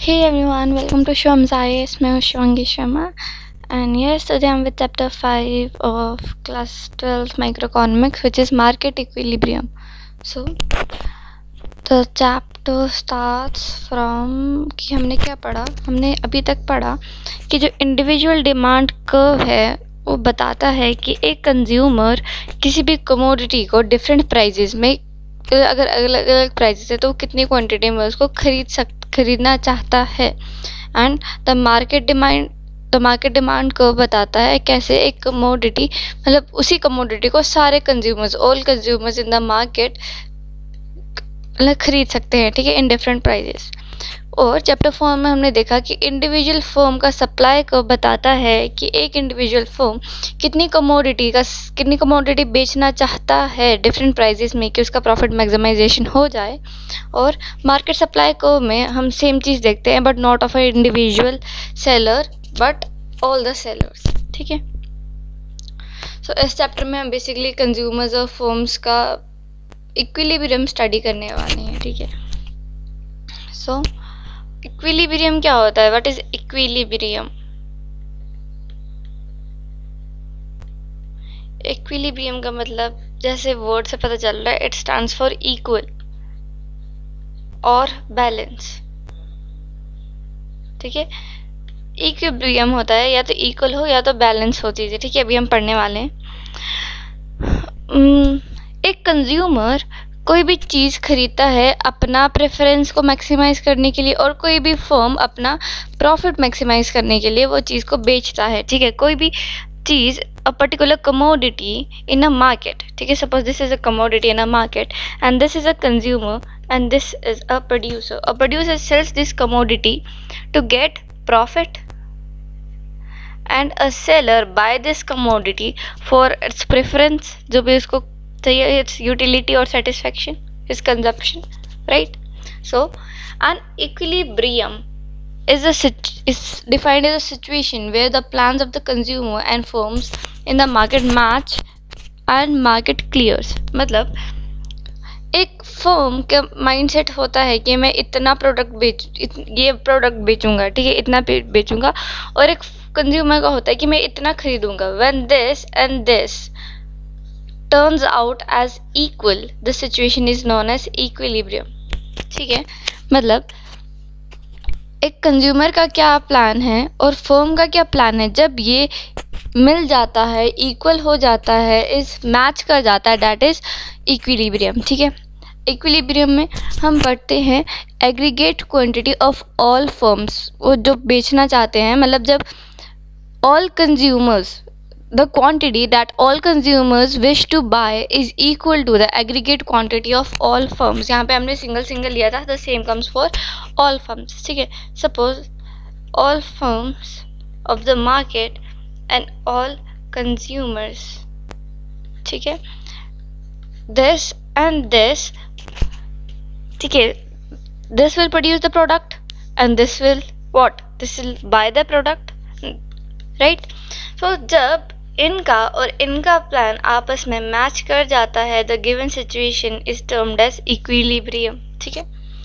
Hey everyone, welcome to Shwam's IAS. मैं हूँ Shivangi Sharma and yes, today I'm with chapter 5 of class 12 microeconomics, which is market equilibrium. So the chapter starts from कि हमने क्या पढ़ा, हमने अभी तक पढ़ा कि जो इंडिविजुअल डिमांड कर्व है वो बताता है कि एक कंज्यूमर किसी भी कमोडिटी को डिफरेंट प्राइजेस में, अगर अलग अलग प्राइजेस है तो कितनी क्वांटिटी में उसको खरीदना चाहता है। एंड द मार्केट डिमांड को बताता है कैसे एक कमोडिटी, मतलब उसी कमोडिटी को सारे consumers, all consumers in the market खरीद सकते हैं, ठीक है, इन डिफरेंट प्राइजेस। और चैप्टर 4 में हमने देखा कि इंडिविजुअल फर्म का सप्लाई को बताता है कि एक इंडिविजुअल फर्म कितनी कमोडिटी बेचना चाहता है डिफरेंट प्राइजेस में कि उसका प्रॉफिट मैक्सिमाइजेशन हो जाए। और मार्केट सप्लाई को में हम सेम चीज़ देखते हैं, but not of a individual seller but all the sellers, ठीक है। सो इस चैप्टर में हम बेसिकली कंज्यूमर्स और फर्म्स का इक्विलिब्रियम स्टडी करने वाले हैं, ठीक है। सो इक्विलिब्रियम क्या होता है? What is equilibrium? इक्विलिब्रियम का मतलब जैसे वर्ड से पता चल रहा है, इट स्टैंड्स फॉर इक्वल और बैलेंस, ठीक है। इक्विलिब्रियम होता है या तो इक्वल हो या तो बैलेंस हो चीज़ें, ठीक है। अभी हम पढ़ने वाले हैं। एक कंज्यूमर कोई भी चीज़ खरीदता है अपना प्रेफरेंस को मैक्सिमाइज करने के लिए, और कोई भी फर्म अपना प्रॉफिट मैक्सिमाइज करने के लिए वो चीज़ को बेचता है, ठीक है। कोई भी चीज़, a particular commodity in a market, ठीक है। Suppose this is a commodity in a market and this is a consumer and this is a producer. A producer sells this commodity to get profit and a seller buy this commodity for its preference, जो भी उसको चाहिए, its utility or satisfaction, his consumption, right? So an equilibrium is defined as a situation where the plans of the consumer and firms in the market match and market clears. मतलब एक firm का mindset होता है कि मैं इतना ये product बेचूंगा, ठीक है, इतना बेचूंगा, और एक कंज्यूमर का होता है कि मैं इतना खरीदूंगा। When this and this turns out as equal, the situation is known as equilibrium, ठीक है। मतलब एक कंज्यूमर का क्या प्लान है और फर्म का क्या प्लान है, जब ये मिल जाता है, इक्वल हो जाता है, इस मैच कर जाता है, दैट इज इक्विलिब्रियम, ठीक है। इक्विलिब्रियम में हम पढ़ते हैं aggregate quantity of all firms, वो जो बेचना चाहते हैं, मतलब जब all consumers, the quantity that all consumers wish to buy is equal to the aggregate quantity of all firms. यहाँ पे हमने सिंगल लिया था, the same comes for all firms, ठीक है। Suppose all firms of the market and all consumers, ठीक है, this and this, ठीक है, this will produce the product and this will what? This will buy the product, right? So जब इनका और इनका प्लान आपस में मैच कर जाता है, the given situation is termed as equilibrium, ठीक है।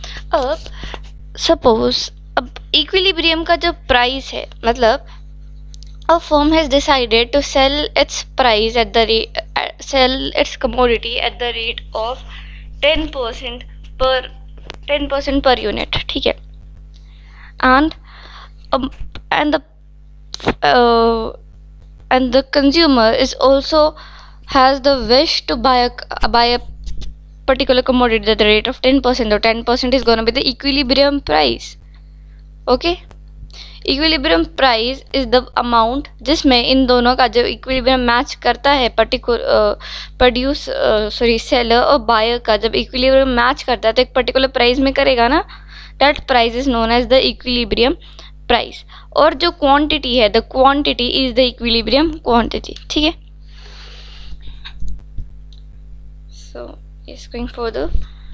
अब सपोज, अब इक्विलिब्रियम का जो प्राइस है, मतलब a firm has decided to sell its price at the rate, sell its commodity at the rate of 10% per unit, ठीक है। And the consumer is also has the wish to buy a particular commodity at the rate of 10%, or 10% is going to be the equilibrium price, okay. equilibrium price is the amount जिसमें इन दोनों का जो equilibrium match करता है, seller और buyer का जब equilibrium match करता है तो एक पर्टिकुलर प्राइस में करेगा ना, that price is known as the equilibrium price. और जो क्वांटिटी है, the quantity is the equilibrium quantity, ठीक है। So is going further,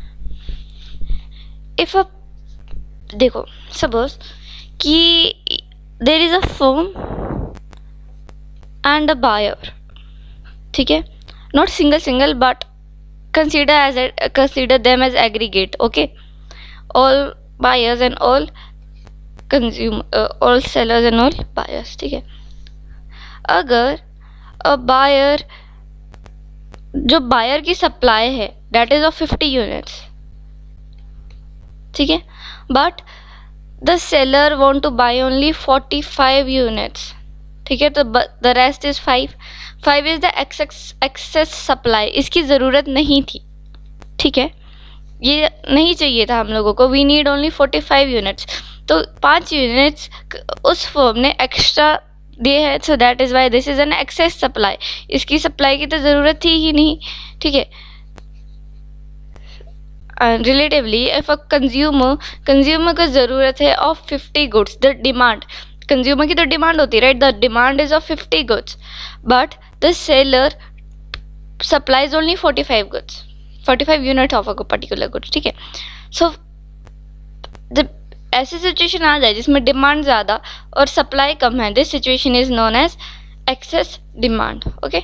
if देखो सपोज कि there is a firm and a buyer, ठीक है, not single but consider them as aggregate, okay, all buyers and all consumer, all sellers and all buyers, ठीक है। अगर buyer, जो buyer की supply है दैट इज ऑफ 50 यूनिट्स, ठीक है, but the seller want to buy only 45 units, ठीक है, तो the rest is 5 is the excess supply, इसकी ज़रूरत नहीं थी, ठीक है, ये नहीं चाहिए था हम लोगों को, वी नीड ओनली 45 यूनिट्स, तो 5 यूनिट्स उस फर्म ने एक्स्ट्रा दिए हैं, so that is why this is an excess supply, इसकी सप्लाई की तो ज़रूरत थी ही नहीं, ठीक है। रिलेटिवली इफ अ कंज्यूमर को ज़रूरत है of 50 goods, the demand, consumer की तो डिमांड होती है, right, the demand is of 50 goods but the seller supplies only 45 goods, 45 unit of a particular goods, ठीक है। सो जब ऐसी सिचुएशन आ जाए जिसमें डिमांड ज़्यादा और सप्लाई कम है, this situation is known as excess demand, okay.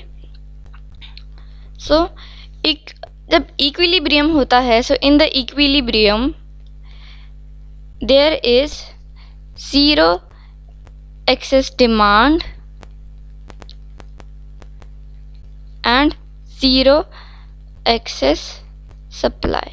So जब इक्विलिब्रियम होता है, so in the equilibrium there is 0 excess demand and 0 excess supply.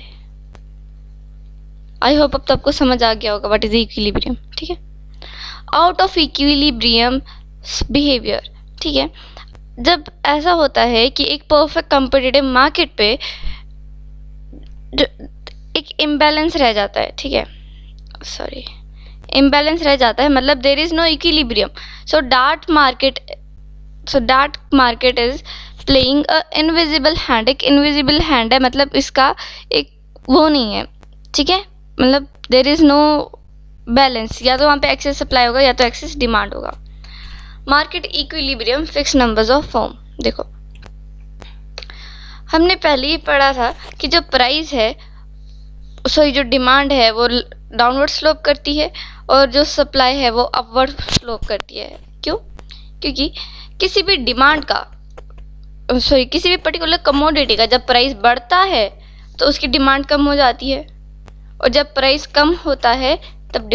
I hope अब तो आपको समझ आ गया होगा व्हाट इज इक्विलिब्रियम, ठीक है। आउट ऑफ इक्विलिब्रियम बिहेवियर, ठीक है, जब ऐसा होता है कि एक परफेक्ट कॉम्पिटिटिव मार्केट पे जो एक इम्बैलेंस रह जाता है, ठीक है, सॉरी, इम्बैलेंस रह जाता है, मतलब there is no equilibrium, so that market is playing a invisible hand, एक इनविजिबल हैंड है, मतलब इसका एक वो नहीं है, ठीक है, मतलब देर इज़ नो बैलेंस, या तो वहाँ पे एक्सेस सप्लाई होगा या तो एक्सेस डिमांड होगा। Market equilibrium fix numbers of firm, देखो हमने पहले ही पढ़ा था कि जो प्राइस है, सॉरी जो डिमांड है वो डाउनवर्ड स्लोप करती है और जो सप्लाई है वो अपवर्ड स्लोप करती है। क्यों? क्योंकि किसी भी डिमांड का, सॉरी किसी भी पर्टिकुलर कमोडिटी का जब प्राइस बढ़ता है तो उसकी डिमांड कम हो जाती है, और जब प्राइस कम होता है तब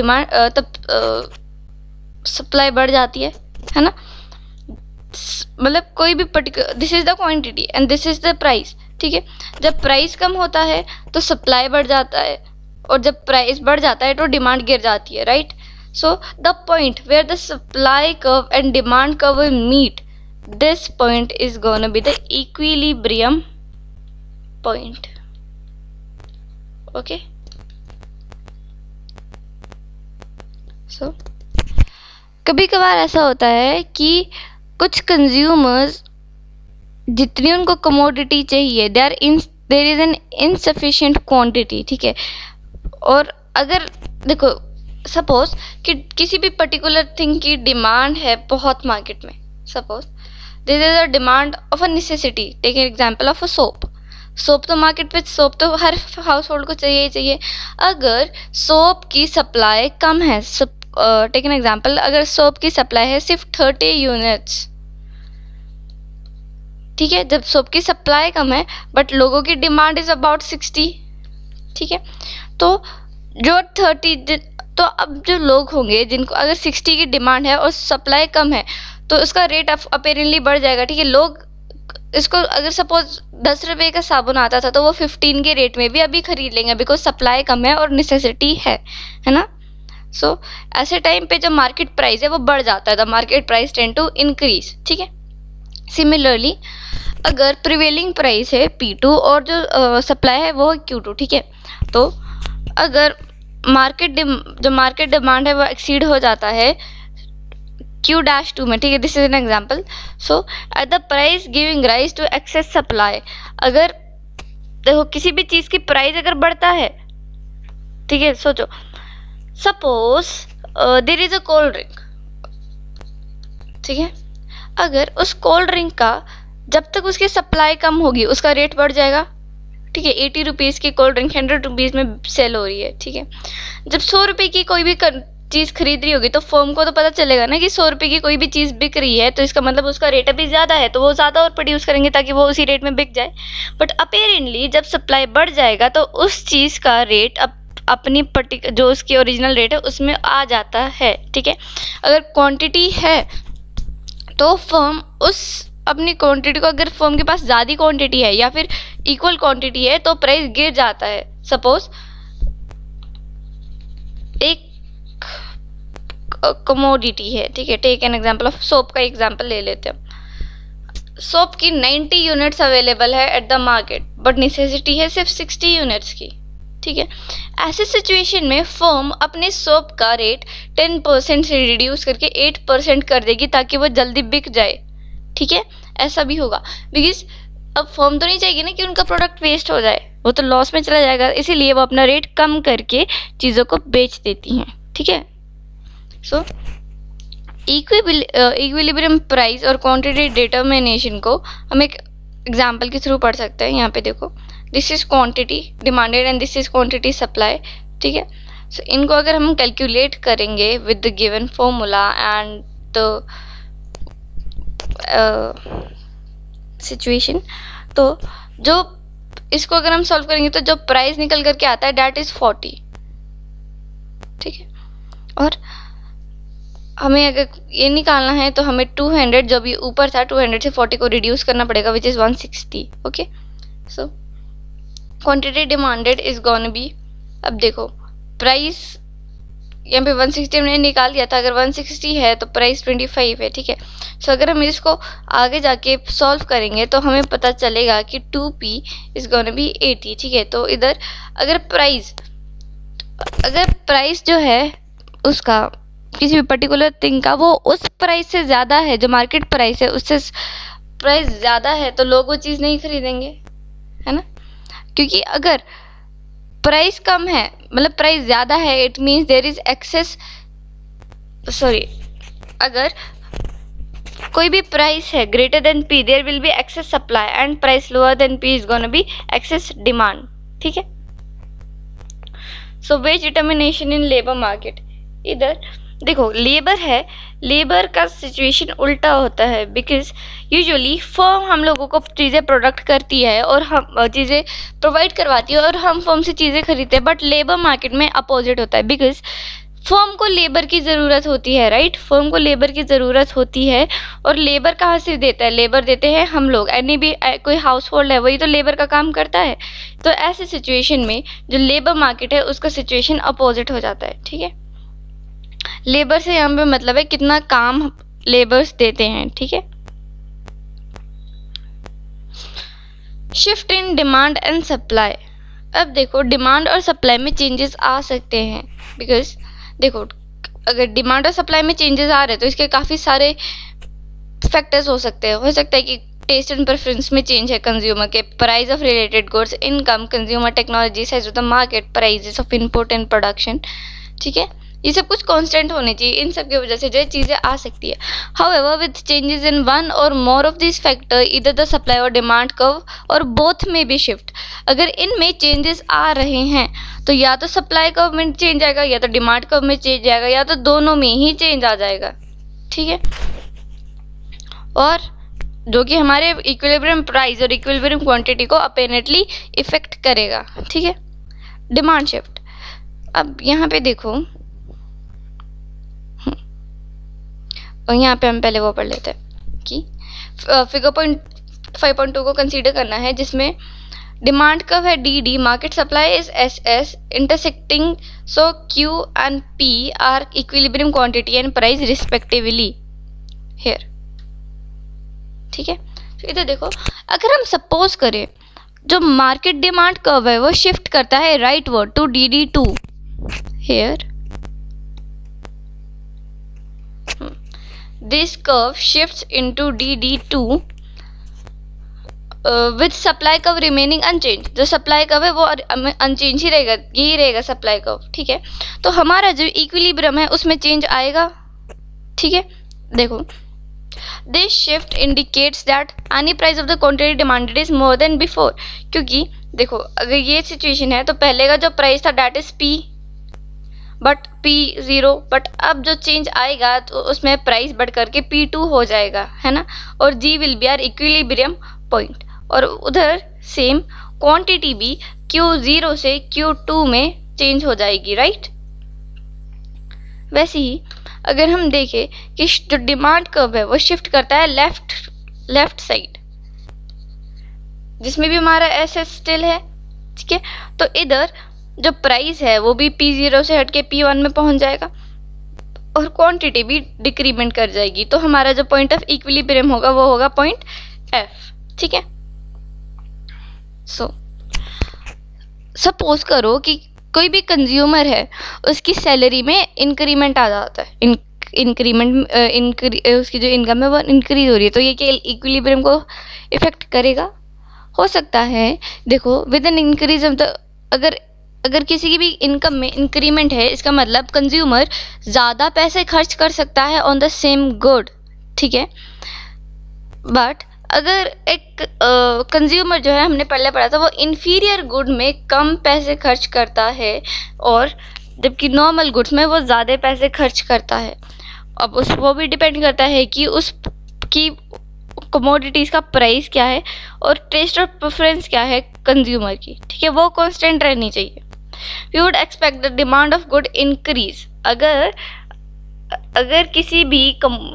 सप्लाई बढ़ जाती है ना। मतलब कोई भी particular, this is the quantity and this is the price, ठीक है। जब प्राइस कम होता है तो सप्लाई बढ़ जाता है, और जब प्राइस बढ़ जाता है तो डिमांड गिर जाती है, right. So the point where the supply curve and demand curve will meet, this point is gonna be the equilibrium point, okay. So कभी कभार ऐसा होता है कि कुछ कंज्यूमर्स जितनी उनको कमोडिटी चाहिए there is an insufficient quantity, ठीक है। और अगर देखो सपोज कि किसी भी पर्टिकुलर थिंग की डिमांड है बहुत मार्केट में, suppose this is a demand of a necessity, take an example of a soap तो मार्केट पे सोप तो हर हाउस होल्ड को चाहिए ही चाहिए। अगर सोप की सप्लाई कम है, टेक एन एग्जांपल, अगर सोप की सप्लाई है सिर्फ 30 यूनिट्स, ठीक है, जब सोप की सप्लाई कम है बट लोगों की डिमांड इज अबाउट 60, ठीक है, तो जो 30, तो अब जो लोग होंगे जिनको अगर 60 की डिमांड है और सप्लाई कम है तो उसका रेट अपेरेंटली बढ़ जाएगा, ठीक है। लोग इसको अगर सपोज 10 रुपये का साबुन आता था तो वो 15 के रेट में भी अभी खरीद लेंगे, बिकॉज सप्लाई कम है और नेसेसिटी है ना। सो ऐसे टाइम पे जो मार्केट प्राइस है वो बढ़ जाता है, the market price tend to increase, ठीक है। सिमिलरली अगर प्रिवेलिंग प्राइस है P2 और जो सप्लाई है वो Q2, ठीक है, तो अगर जो मार्केट डिमांड है वो एक्सीड हो जाता है Q-2 में, ठीक है, this is an example. So at the price giving rise to excess supply, अगर देखो किसी भी चीज़ की प्राइस अगर बढ़ता है, ठीक है, सोचो suppose there is a cold drink, ठीक है, अगर उस कोल्ड ड्रिंक का जब तक उसकी सप्लाई कम होगी उसका रेट बढ़ जाएगा, ठीक है। 80 रुपीज़ की कोल्ड ड्रिंक 100 रुपीज़ में सेल हो रही है, ठीक है। जब 100 रुपये की कोई भी चीज़ खरीद रही होगी तो फर्म को तो पता चलेगा ना कि 100 रुपये की कोई भी चीज़ बिक रही है, तो इसका मतलब उसका रेट अभी ज़्यादा है, तो वो ज़्यादा और प्रोड्यूस करेंगे ताकि वो उसी रेट में बिक जाए। बट अपेरेंटली जब सप्लाई बढ़ जाएगा तो उस चीज़ का रेट अब अपनी जो उसकी ओरिजिनल रेट है उसमें आ जाता है, ठीक है। अगर क्वांटिटी है तो फर्म उस अपनी क्वांटिटी को, अगर फर्म के पास ज़्यादा क्वांटिटी है या फिर इक्वल क्वांटिटी है तो प्राइस गिर जाता है। सपोज एक कमोडिटी है, ठीक है, take an example of soap का एग्जांपल ले लेते हैं। सोप की 90 यूनिट्स अवेलेबल है at the market, but necessity है सिर्फ 60 यूनिट्स की, ठीक है। ऐसे सिचुएशन में फर्म अपने सोप का रेट 10% से रिड्यूस करके 8% कर देगी ताकि वो जल्दी बिक जाए, ठीक है। ऐसा भी होगा बिकॉज अब फर्म तो नहीं चाहेगी ना कि उनका प्रोडक्ट वेस्ट हो जाए, वो तो लॉस में चला जाएगा, इसीलिए वो अपना रेट कम करके चीज़ों को बेच देती हैं, ठीक है। सो इक्विलिब्रियम प्राइस और क्वांटिटी डिटर्मिनेशन को हम एक एग्जांपल के थ्रू पढ़ सकते हैं। यहाँ पे देखो, this is quantity demanded and this is quantity supply, ठीक है। सो इनको अगर हम कैलकुलेट करेंगे with the given formula and the situation, तो जो इसको अगर हम सॉल्व करेंगे तो जो प्राइस निकल करके आता है दैट इज 40, ठीक है। और हमें अगर ये निकालना है तो हमें 200 जो भी ऊपर था 200 से 40 को रिड्यूस करना पड़ेगा which is 160, okay. So quantity demanded is gonna be, अब देखो प्राइस यहाँ पे 160 हमने निकाल दिया था, अगर 160 है तो प्राइस 25 है, ठीक है। सो अगर हम इसको आगे जाके सॉल्व करेंगे तो हमें पता चलेगा कि 2p इज गोन बी 80, ठीक है। तो इधर अगर प्राइस जो है उसका किसी भी पर्टिकुलर थिंग का वो उस प्राइस से ज़्यादा है, जो मार्केट प्राइस है उससे प्राइस ज़्यादा है, तो लोग वो चीज़ नहीं खरीदेंगे, है ना। क्योंकि अगर प्राइस कम है मतलब प्राइस ज़्यादा है, it means there is excess, अगर कोई भी प्राइस है greater than p, there will be excess supply and price lower than p is gonna be excess demand, ठीक है। So wage determination in labour market, इधर देखो लेबर है, labour का सिचुएशन उल्टा होता है बिकॉज यूजुअली फर्म हम लोगों को चीज़ें प्रोडक्ट करती है और हम चीज़ें प्रोवाइड करवाती है और हम फर्म से चीज़ें खरीदते हैं, बट लेबर मार्केट में अपोजिट होता है बिकॉज फर्म को लेबर की ज़रूरत होती है, राइट। फर्म को लेबर की ज़रूरत होती है और लेबर कहाँ से देता है, लेबर देते हैं हम लोग, एनी भी कोई हाउस होल्ड है वही तो लेबर का काम करता है। तो ऐसे सिचुएशन में जो लेबर मार्केट है उसका सिचुएशन अपोजिट हो जाता है, ठीक है। लेबर से यहाँ पे मतलब है कितना काम लेबर्स देते हैं, ठीक है। Shift in demand and supply, अब देखो डिमांड और सप्लाई में चेंजेस आ सकते हैं बिकॉज देखो अगर डिमांड और सप्लाई में चेंजेस आ रहे हैं तो इसके काफ़ी सारे फैक्टर्स हो सकते हैं। हो सकता है कि टेस्ट एंड प्रेफरेंस में चेंज है कंज्यूमर के, price of related goods, income, consumer technology, size of the market, prices of input and production, ठीक है। ये सब कुछ कांस्टेंट होने चाहिए, इन सब की वजह से जो चीज़ें आ सकती है। However with changes in one or more of this factor इधर द सप्लाई और डिमांड कर्व और बोथ में भी शिफ्ट, अगर इनमें चेंजेस आ रहे हैं तो या तो सप्लाई कर्व में चेंज आएगा या तो डिमांड कर्व में चेंज आएगा या तो दोनों में ही चेंज आ जाएगा, ठीक है। और जो कि हमारे इक्विलिब्रियम प्राइस और इक्विलिब्रियम क्वांटिटी को अपेरेंटली इफेक्ट करेगा, ठीक है। डिमांड शिफ्ट, अब यहाँ पे देखो और यहाँ पे हम पहले वो पढ़ लेते हैं कि फिगर 5.2 को कंसीडर करना है जिसमें डिमांड कर्व है D, market supply is S, intersecting so Q and P are equilibrium quantity and price respectively here, ठीक है। तो इधर देखो अगर हम सपोज करें जो मार्केट डिमांड कर्व है वो शिफ्ट करता है rightward to DD2 here, this curve shifts into DD2 with supply curve remaining unchanged, जो सप्लाई कर्व है वो अनचेंज ही रहेगा, यही रहेगा सप्लाई कर्व, ठीक है। तो हमारा जो इक्विलिब्रियम है उसमें चेंज आएगा, ठीक है। देखो this shift indicates that any price of the quantity demanded is more than before, क्योंकि देखो अगर ये सिचुएशन है तो पहले का जो प्राइस था that is P but P0, but अब जो चेंज आएगा तो उसमें प्राइस बढ़ करके P2 हो जाएगा, है ना। और G will be our equilibrium point, और उधर सेम क्वांटिटी भी Q0 से Q2 में चेंज हो जाएगी, राइट। वैसे ही अगर हम देखें कि जो डिमांड कर्व है वो शिफ्ट करता है लेफ्ट साइड, जिसमें भी हमारा एस स्टिल है, ठीक है। तो इधर जो प्राइस है वो भी P0 से हट के P1 में पहुंच जाएगा और क्वांटिटी भी डिक्रीमेंट कर जाएगी। तो हमारा जो पॉइंट ऑफ इक्विलिब्रियम होगा वो होगा पॉइंट F, ठीक है। सपोज करो कि कोई भी कंज्यूमर है, उसकी सैलरी में इंक्रीमेंट आ जाता है, उसकी जो इनकम है वो इंक्रीज हो रही है, तो ये क्या इक्विलिब्रियम को इफेक्ट करेगा? हो सकता है। देखो, with an increase of the, अगर किसी की भी इनकम में इंक्रीमेंट है, इसका मतलब कंज्यूमर ज़्यादा पैसे खर्च कर सकता है ऑन द सेम गुड, ठीक है। बट अगर एक कंज्यूमर जो है, हमने पहले पढ़ा था, वो इन्फीरियर गुड में कम पैसे खर्च करता है और जबकि नॉर्मल गुड्स में वो ज़्यादा पैसे खर्च करता है। अब वो भी डिपेंड करता है कि उसकी कमोडिटीज़ का प्राइस क्या है और टेस्ट और प्रेफरेंस क्या है कंज्यूमर की, ठीक है, वो कांस्टेंट रहनी चाहिए। We would expect the demand of good increase. अगर किसी भी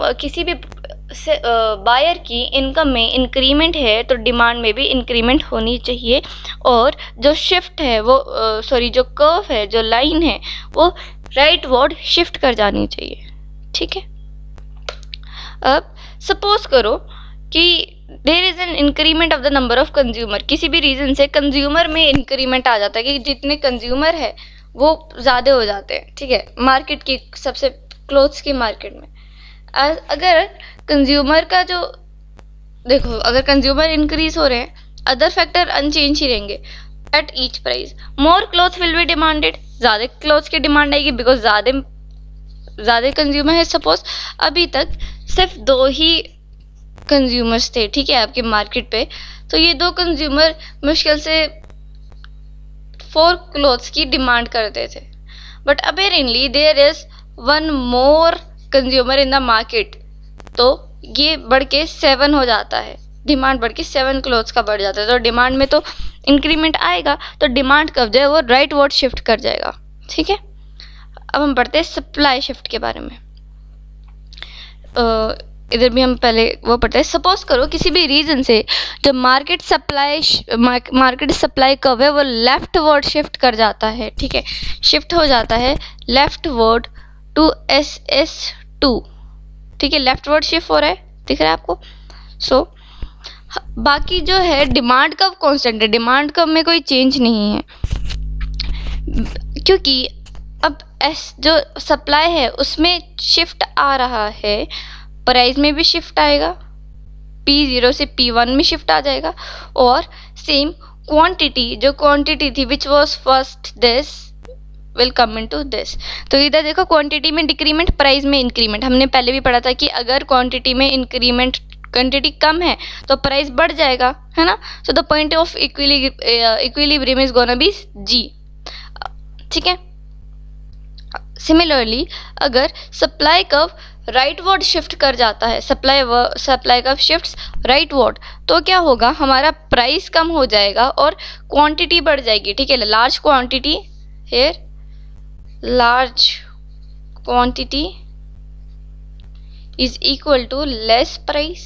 बायर की इनकम में इंक्रीमेंट है तो डिमांड में भी इंक्रीमेंट होनी चाहिए, और जो शिफ्ट है वो जो कर्व है, जो लाइन है, वो राइटवर्ड शिफ्ट कर जानी चाहिए, ठीक है। अब सपोज करो कि there is an increment of the number of consumer. किसी भी रीज़न से कंज्यूमर में इंक्रीमेंट आ जाता है कि जितने कंज्यूमर है वो ज़्यादा हो जाते हैं, ठीक है, मार्केट की, सबसे क्लोथ्स की मार्केट में। अगर कंज्यूमर का जो, देखो, अगर कंज्यूमर इंक्रीज हो रहे हैं, अदर फैक्टर अनचेंज ही रहेंगे at each price. More cloth will be demanded, ज़्यादा क्लॉथ्स की डिमांड आएगी बिकॉज ज़्यादा कंज्यूमर है। सपोज अभी तक सिर्फ 2 ही कंज्यूमर्स थे, ठीक है, आपके मार्केट पे, तो ये 2 कंज्यूमर मुश्किल से 4 क्लॉथ्स की डिमांड करते थे। But apparently there is 1 more consumer in the market, तो ये बढ़ के 7 हो जाता है, डिमांड बढ़ के 7 क्लॉथ्स का बढ़ जाता है। तो डिमांड में तो इंक्रीमेंट आएगा, तो डिमांड कब जो है वो राइटवर्ड शिफ्ट कर जाएगा, ठीक है। अब हम पढ़ते हैं सप्लाई शिफ्ट के बारे में। इधर भी हम पहले वो पढ़ते हैं। सपोज करो किसी भी रीज़न से जो मार्केट सप्लाई कर्व है वो लेफ्टवर्ड शिफ्ट कर जाता है, ठीक है, शिफ्ट हो जाता है लेफ्टवर्ड टू SS2, ठीक है, लेफ्टवर्ड शिफ्ट हो रहा है, दिख रहा है आपको। बाकी जो है डिमांड कर्व कांस्टेंट है, डिमांड कर्व में कोई चेंज नहीं है, क्योंकि अब जो सप्लाई है उसमें शिफ्ट आ रहा है, प्राइस में भी शिफ्ट आएगा, P0 से P1 में शिफ्ट आ जाएगा, और सेम क्वांटिटी, जो क्वांटिटी थी which was first this will come into this. तो इधर देखो, क्वांटिटी में डिक्रीमेंट, प्राइस में इंक्रीमेंट। हमने पहले भी पढ़ा था कि अगर क्वांटिटी में इंक्रीमेंट, क्वांटिटी कम है तो प्राइस बढ़ जाएगा, है ना। So the point of equilibrium is gonna be G, ठीक है। सिमिलरली अगर सप्लाई कर्व राइटवर्ड शिफ्ट कर जाता है, सप्लाई कर्व शिफ्ट्स राइटवर्ड, तो क्या होगा, हमारा प्राइस कम हो जाएगा और क्वांटिटी बढ़ जाएगी, ठीक है। Large quantity here, large quantity is equal to less price,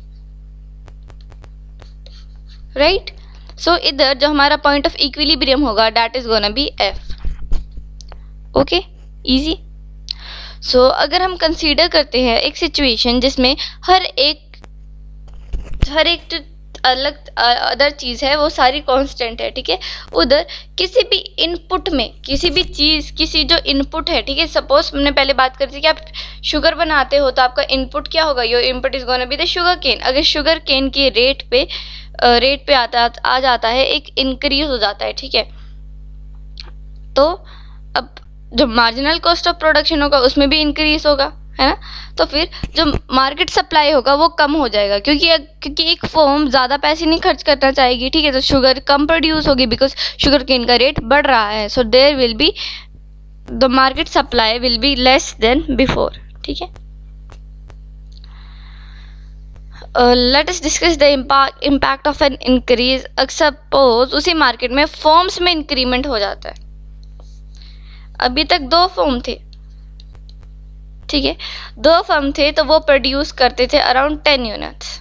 right? So इधर जो हमारा point of equilibrium होगा that is gonna be F, okay, easy। So अगर हम कंसीडर करते हैं एक सिचुएशन जिसमें हर एक अलग अदर चीज़ है वो सारी कांस्टेंट है, ठीक है, उधर किसी भी इनपुट में, किसी भी चीज़, किसी जो इनपुट है, ठीक है, सपोज हमने पहले बात करी थी कि आप शुगर बनाते हो तो आपका इनपुट क्या होगा, your input is gonna be the sugar cane. अगर शुगर केन के रेट पे आ जाता है, एक इंक्रीज हो जाता है, ठीक है, तो अब जो मार्जिनल कॉस्ट ऑफ प्रोडक्शन होगा उसमें भी इंक्रीज होगा, है ना। तो फिर जो मार्केट सप्लाई होगा वो कम हो जाएगा, क्योंकि एक फर्म ज़्यादा पैसे नहीं खर्च करना चाहेगी, ठीक है, तो शुगर कम प्रोड्यूस होगी बिकॉज शुगर केन का रेट बढ़ रहा है। So there will be the market supply will be less than before, ठीक है। Let us discuss the impact of an increase. Suppose उसी मार्केट में फर्म्स में इंक्रीमेंट हो जाता है, अभी तक 2 फर्म थे, ठीक है, 2 फर्म थे, तो वो प्रोड्यूस करते थे अराउंड 10 यूनिट्स,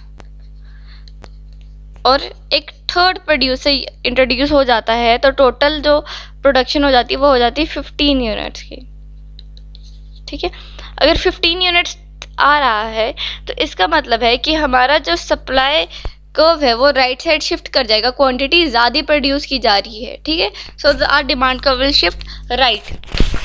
और एक थर्ड प्रोड्यूसर इंट्रोड्यूस हो जाता है तो टोटल जो प्रोडक्शन हो जाती है वो हो जाती है 15 यूनिट्स की, ठीक है। अगर 15 यूनिट्स आ रहा है तो इसका मतलब है कि हमारा जो सप्लाई कर्व है वो राइट साइड शिफ्ट कर जाएगा, क्वांटिटी ज़्यादा प्रोड्यूस की जा रही है, ठीक है। So our demand curve will shift right.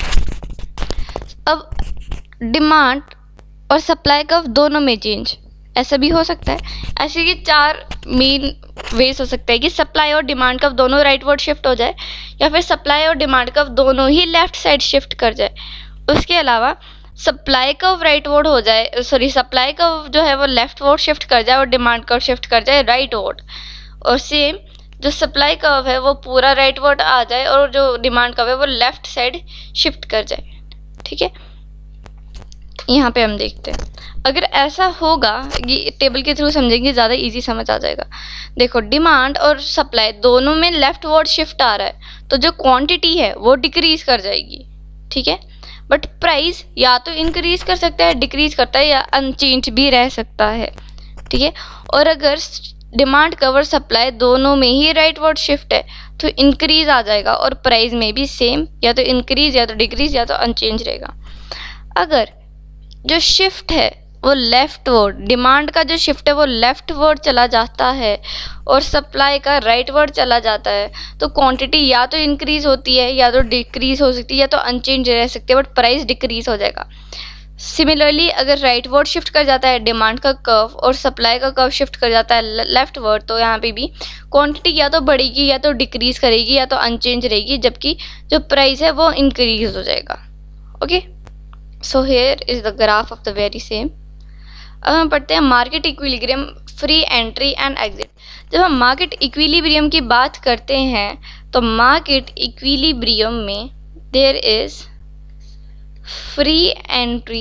अब डिमांड और सप्लाई कर्व दोनों में चेंज ऐसा भी हो सकता है। ऐसे कि 4 मेन वेज हो सकता है कि सप्लाई और डिमांड कर्व दोनों राइटवर्ड शिफ्ट हो जाए, या फिर सप्लाई और डिमांड कर्व दोनों ही लेफ्ट साइड शिफ्ट कर जाए। उसके अलावा सप्लाई कर्व राइटवर्ड हो जाए, सप्लाई कर्व जो है वो लेफ्टवर्ड शिफ्ट कर जाए और डिमांड कर्व शिफ्ट कर जाए राइटवर्ड, और सेम जो सप्लाई कर्व है वो पूरा राइटवर्ड आ जाए और जो डिमांड कर्व है वो लेफ्ट साइड शिफ्ट कर जाए, ठीक है। यहाँ पे हम देखते हैं, अगर ऐसा होगा, ये टेबल के थ्रू समझेंगे ज़्यादा इजी समझ आ जाएगा। देखो, डिमांड और सप्लाई दोनों में लेफ्टवर्ड शिफ्ट आ रहा है तो जो क्वांटिटी है वो डिक्रीज कर जाएगी, ठीक है। बट प्राइस या तो इंक्रीज कर सकता है, डिक्रीज करता है, या अनचेंज भी रह सकता है, ठीक है। और अगर डिमांड कवर सप्लाई दोनों में ही राइटवर्ड शिफ्ट है तो इंक्रीज आ जाएगा, और प्राइस में भी सेम, या तो इंक्रीज या तो डिक्रीज या तो अनचेंज रहेगा। अगर जो शिफ्ट है वो लेफ्टवर्ड, डिमांड का जो शिफ्ट है वो लेफ्टवर्ड चला जाता है और सप्लाई का राइटवर्ड चला जाता है, तो क्वांटिटी या तो इंक्रीज होती है या तो डिक्रीज हो सकती है या तो अनचेंज रह सकती है, बट प्राइस डिक्रीज हो जाएगा। सिमिलरली अगर राइटवर्ड शिफ्ट कर जाता है डिमांड का कर्व और सप्लाई का कर्व शिफ्ट कर जाता है लेफ्टवर्ड, तो यहाँ पे भी क्वांटिटी या तो बढ़ेगी या तो डिक्रीज करेगी या तो अनचेंज रहेगी, जबकि जो प्राइस है वो इंक्रीज हो जाएगा। Okay, so here is the graph of the very same. अब हम पढ़ते हैं market equilibrium, free entry and exit. जब हम मार्केट इक्विलिब्रियम की बात करते हैं तो मार्केट इक्विलिब्रियम में there is free entry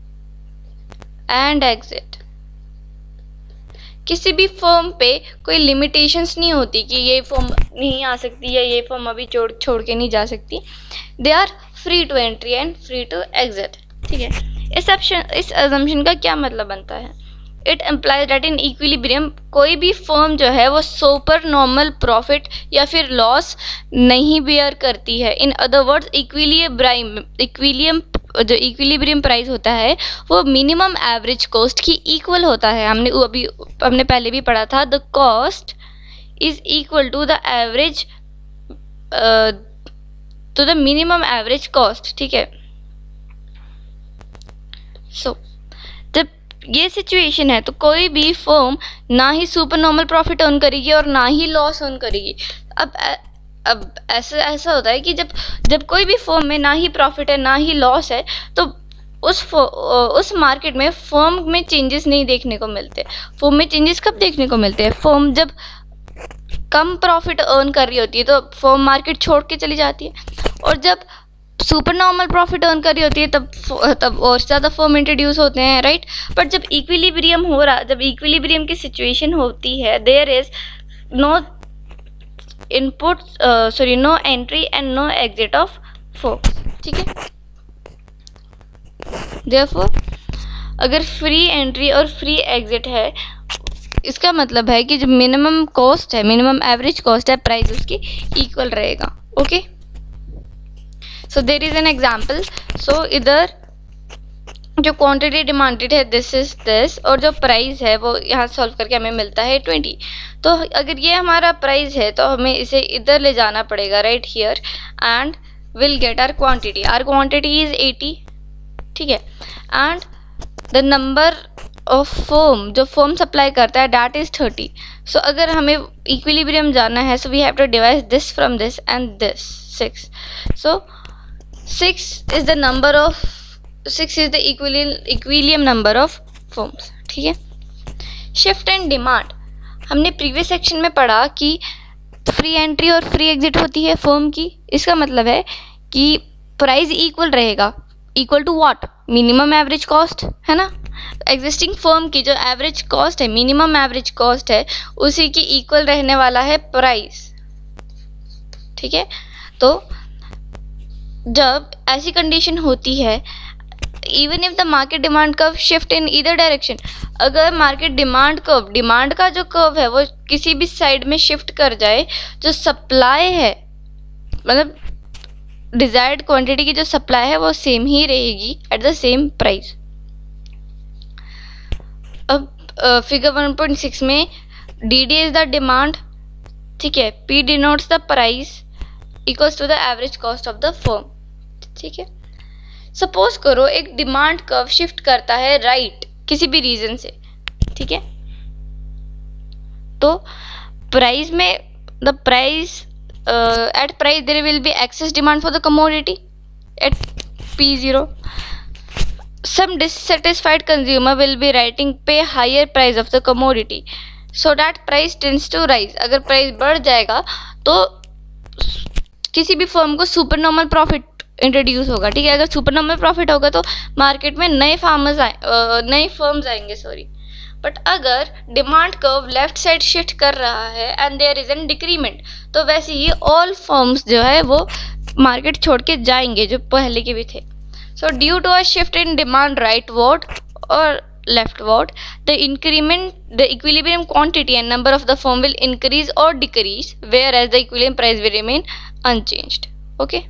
and exit. किसी भी फर्म पे कोई लिमिटेशंस नहीं होती कि ये फर्म नहीं आ सकती या ये फर्म अभी छोड़ के नहीं जा सकती। They are free to entry and free to exit, ठीक है। इस अजम्पशन का क्या मतलब बनता है? It implies that in equilibrium कोई भी फर्म जो है वो सुपर नॉर्मल प्रॉफिट या फिर लॉस नहीं बेयर करती है। In other words equilibrium price होता है वो मिनिमम एवरेज कॉस्ट की इक्वल होता है। हमने पहले भी पढ़ा था, the cost is equal to the average to the minimum average cost, ठीक है। सो जब ये सिचुएशन है तो कोई भी फर्म ना ही सुपर नॉर्मल प्रॉफिट अर्न करेगी और ना ही लॉस अर्न करेगी। अब ऐसा होता है कि जब कोई भी फर्म में ना ही प्रॉफिट है ना ही लॉस है तो उस मार्केट में फर्म में चेंजेस नहीं देखने को मिलते। फर्म में चेंजेस कब देखने को मिलते हैं? फर्म जब कम प्रॉफिट अर्न कर रही होती है तो फर्म मार्केट छोड़ के चली जाती है, और जब सुपर नॉर्मल प्रॉफिट अर्न कर रही होती है तब और ज़्यादा फर्म इंट्रोड्यूस होते हैं, राइट। बट जब इक्विलिब्रियम की सिचुएशन होती है, there is no no entry and no exit of firms, ठीक है। देयरफॉर अगर फ्री एंट्री और फ्री एग्जिट है, इसका मतलब है कि जो मिनिमम कॉस्ट है, मिनिमम एवरेज कॉस्ट है, प्राइस उसकी इक्वल रहेगा। Okay, so there is an example. So इधर जो क्वांटिटी डिमांडेड है दिस इज दिस, और जो प्राइस है वो यहाँ सॉल्व करके हमें मिलता है 20। तो अगर ये हमारा प्राइस है तो हमें इसे इधर ले जाना पड़ेगा, right here, and will get our quantity. Our quantity is 80, ठीक है, and the number of firm जो फर्म सप्लाई करता है दैट इज 30। सो अगर हमें इक्विलिब्रियम जाना है, so we have to divide this from this and this 6। So 6 is the equilibrium number of firms, ठीक है। शिफ्ट एंड डिमांड हमने प्रीवियस सेक्शन में पढ़ा कि फ्री एंट्री और फ्री एग्जिट होती है फर्म की। इसका मतलब है कि प्राइस इक्वल रहेगा, equal to what? Minimum average cost, है ना। एग्जिस्टिंग फर्म की जो एवरेज कॉस्ट है, मिनिमम एवरेज कॉस्ट है, उसी की इक्वल रहने वाला है प्राइस, ठीक है। तो जब ऐसी कंडीशन होती है, even if the market demand curve shift in either direction, अगर मार्केट डिमांड का जो कर्व है वो किसी भी साइड में शिफ्ट कर जाए, जो सप्लाई है मतलब डिजायर्ड क्वांटिटी की जो सप्लाई है वो सेम ही रहेगी एट द सेम प्राइस। अब फिगर 1.6 में डी इज द डिमांड, ठीक है, P denotes the price equals to the average cost of the firm, ठीक है। सपोज करो एक डिमांड कर्व शिफ्ट करता है राइट किसी भी रीजन से, ठीक है, तो प्राइस में the price at price there will be excess demand for the commodity at P0. Some dissatisfied consumer will be writing pay higher price of the commodity so that price tends to rise. अगर price बढ़ जाएगा तो किसी भी firm को super normal profit introduce होगा, ठीक है। अगर सुपर नॉर्मल प्रॉफिट होगा तो मार्केट में नए फर्म्स आएंगे बट अगर demand curve left side shift कर रहा है and there is an decrement, तो वैसे ही ऑल फर्म्स जो है वो मार्केट छोड़ के जाएंगे जो पहले के भी थे। So due to a shift in demand rightward और leftward, the equilibrium quantity and number of the firm will increase or decrease, whereas the equilibrium price will remain unchanged. Okay.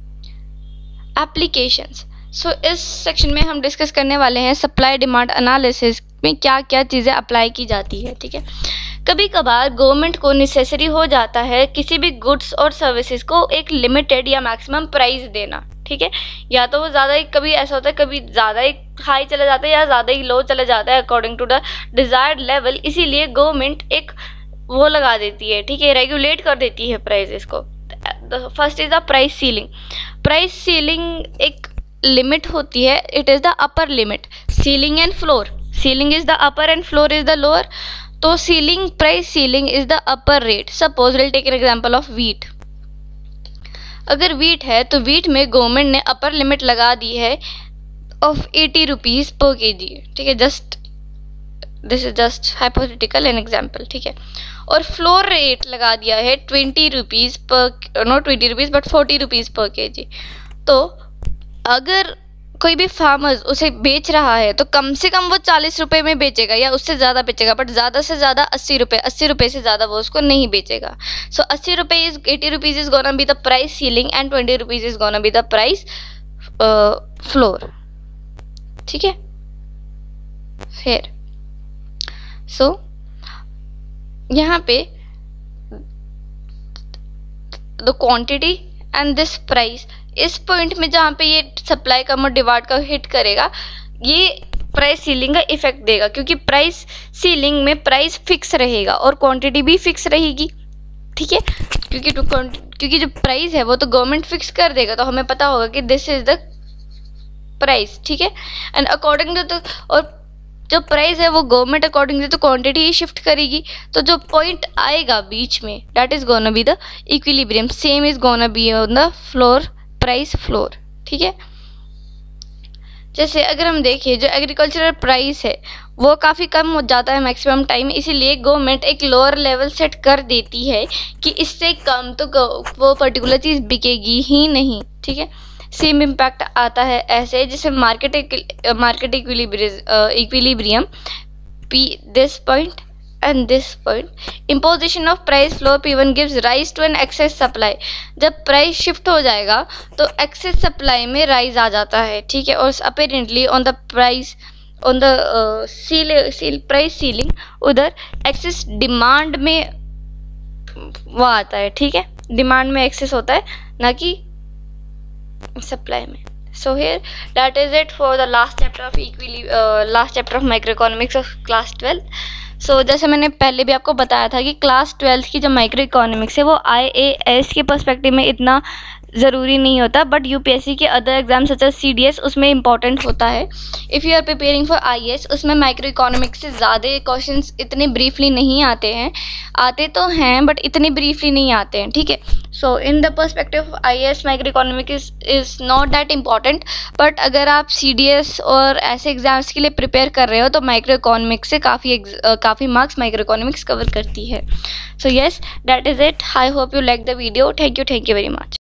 Applications. So इस section में हम discuss करने वाले हैं supply demand analysis में क्या क्या चीज़ें अप्लाई की जाती है, ठीक है। कभी कभार गवर्नमेंट को नेसेसरी हो जाता है किसी भी गुड्स और सर्विसेज को एक लिमिटेड या मैक्सिमम प्राइस देना, ठीक है। या तो वो ज़्यादा ही, कभी ऐसा होता है कभी ज़्यादा ही हाई चला जाता है या ज़्यादा ही लो चला जाता है according to the desired level, इसीलिए गवर्नमेंट एक वो लगा देती है, ठीक है, रेगुलेट कर देती है प्राइसेस को। First is the price ceiling. Price ceiling एक लिमिट होती है, it is the upper limit. Ceiling and floor, ceiling is the upper and floor is the lower. तो ceiling, price ceiling is the upper rate. Suppose will take an example of wheat. अगर wheat है तो wheat में government ने upper limit लगा दी है of 80 rupees per KG, ठीक है। This is just hypothetical an example, ठीक है। और फ्लोर रेट लगा दिया है 20 rupees per, not 20 rupees but 40 rupees per KG. तो अगर कोई भी फार्मर उसे बेच रहा है तो कम से कम वो 40 रुपये में बेचेगा या उससे ज़्यादा बेचेगा, बट ज़्यादा से ज़्यादा 80 रुपये, 80 रुपये से ज़्यादा वो उसको नहीं बेचेगा। सो 80 रुपये is 80 rupees is gonna be the price ceiling and 20 rupees is gonna be the price floor, ठीक है। फिर यहाँ पे the quantity and this price, इस पॉइंट में जहाँ पे ये सप्लाई कम और डिमांड का हिट करेगा, ये प्राइस सीलिंग का इफेक्ट देगा, क्योंकि प्राइस सीलिंग में प्राइस फिक्स रहेगा और क्वांटिटी भी फिक्स रहेगी, ठीक है। क्योंकि जो प्राइस है वो तो गवर्नमेंट फिक्स कर देगा, तो हमें पता होगा कि दिस इज द प्राइस, ठीक है। एंड अकॉर्डिंग टू और जो प्राइस है वो गवर्नमेंट अकॉर्डिंग टू क्वांटिटी ही शिफ्ट करेगी। तो जो पॉइंट आएगा बीच में, that is gonna be the equilibrium. Same is gonna be on the floor, price floor, ठीक है। जैसे अगर हम देखिए जो एग्रीकल्चरल प्राइस है वो काफ़ी कम हो जाता है मैक्सिमम टाइम, इसीलिए गवर्नमेंट एक लोअर लेवल सेट कर देती है कि इससे कम तो वो पर्टिकुलर चीज़ बिकेगी ही नहीं, ठीक है। सेम इम्पैक्ट आता है ऐसे जैसे market equilibrium P this point and this point, imposition of price floor P1 gives rise to an excess supply। जब प्राइस शिफ्ट हो जाएगा तो एक्सेस सप्लाई में राइज आ जाता है, ठीक है। और apparently on the price on the price ceiling उधर एक्सेस डिमांड में वो आता है, ठीक है। डिमांड में एक्सेस होता है ना कि सप्लाई में। So here that is it for the last chapter of microeconomics of class 12। सो जैसे मैंने पहले भी आपको बताया था कि क्लास 12 की जो माइक्रो इकोनॉमिक्स है वो IAS के पर्सपेक्टिव में इतना ज़रूरी नहीं होता, बट यूपीएससी के other exam such as CDS उसमें इंपॉर्टेंट होता है। If you are preparing for IAS उसमें माइक्रो इकोनॉमिक्स से ज़्यादा क्वेश्चंस इतने ब्रीफली नहीं आते हैं, आते तो हैं बट इतने ब्रीफली नहीं आते हैं, ठीक है। So in the perspective of IAS micro economics is not that important, but अगर आप CDS और ऐसे एग्जाम्स के लिए प्रिपेयर कर रहे हो तो माइक्रो इकोनॉमिक्स से काफ़ी मार्क्स माइक्रो इकोनॉमिक्स कवर करती है। So yes, that is it. I hope you like the video. Thank you very much.